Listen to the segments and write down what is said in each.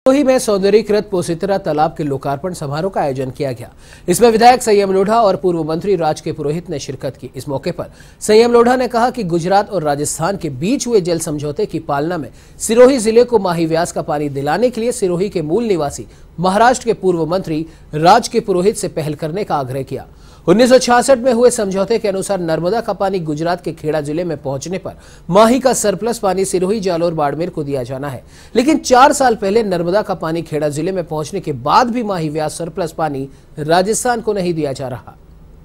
सिरोही में सौंदर्यीकृत पोसितरा तालाब के लोकार्पण समारोह का आयोजन किया गया। इसमें विधायक संयम लोढ़ा और पूर्व मंत्री राज के पुरोहित ने शिरकत की। इस मौके पर संयम लोढ़ा ने कहा कि गुजरात और राजस्थान के बीच हुए जल समझौते की पालना में सिरोही जिले को माही व्यास का पानी दिलाने के लिए सिरोही के मूल निवासी महाराष्ट्र के पूर्व मंत्री राज के पुरोहित से पहल करने का आग्रह किया। 1966 में हुए समझौते के अनुसार नर्मदा का पानी गुजरात के खेड़ा जिले में पहुंचने पर माही का सरप्लस पानी सिरोही, जालोर, बाड़मेर को दिया जाना है। लेकिन 4 साल पहले नर्मदा का पानी खेड़ा जिले में पहुंचने के बाद भी माही व्यास सरप्लस पानी राजस्थान को नहीं दिया जा रहा।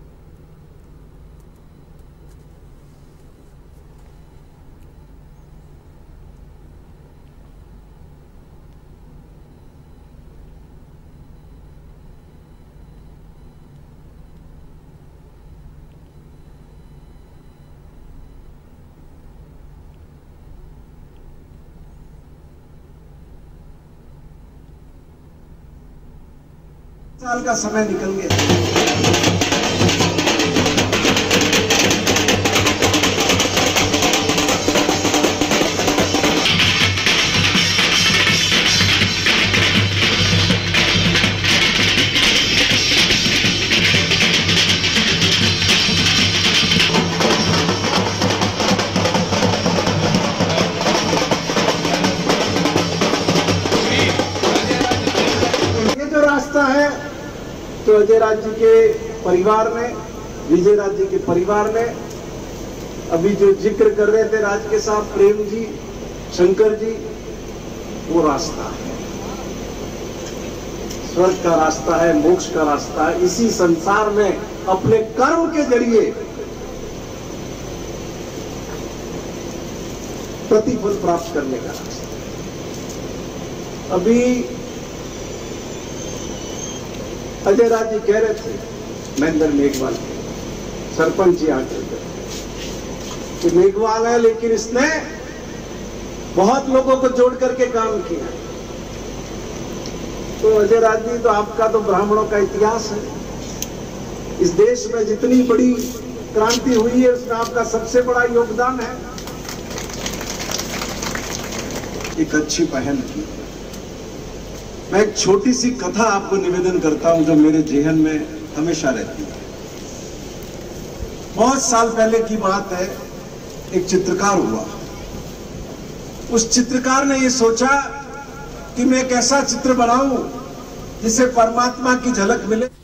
साल का समय निकल गया। ये जो रास्ता है तो अजय राज जी के परिवार ने, विजय राज जी के परिवार ने अभी जो जिक्र कर रहे थे राज के साथ प्रेम जी, शंकर जी, वो रास्ता है, स्वर्ग का रास्ता है, मोक्ष का रास्ता है। इसी संसार में अपने कर्म के जरिए प्रतिफल प्राप्त करने का रास्ता। अभी अजय राज जी कह रहे थे, महेंद्र मेघवाल सरपंच जी आकर कि मेघवाल है लेकिन इसने बहुत लोगों को जोड़ करके काम किया। तो अजय राज जी, तो आपका तो ब्राह्मणों का इतिहास है, इस देश में जितनी बड़ी क्रांति हुई है उसमें आपका सबसे बड़ा योगदान है। एक अच्छी पहल की। मैं एक छोटी सी कथा आपको निवेदन करता हूं जो मेरे जेहन में हमेशा रहती है। बहुत साल पहले की बात है, एक चित्रकार हुआ। उस चित्रकार ने यह सोचा कि मैं एक ऐसा चित्र बनाऊं जिससे परमात्मा की झलक मिले।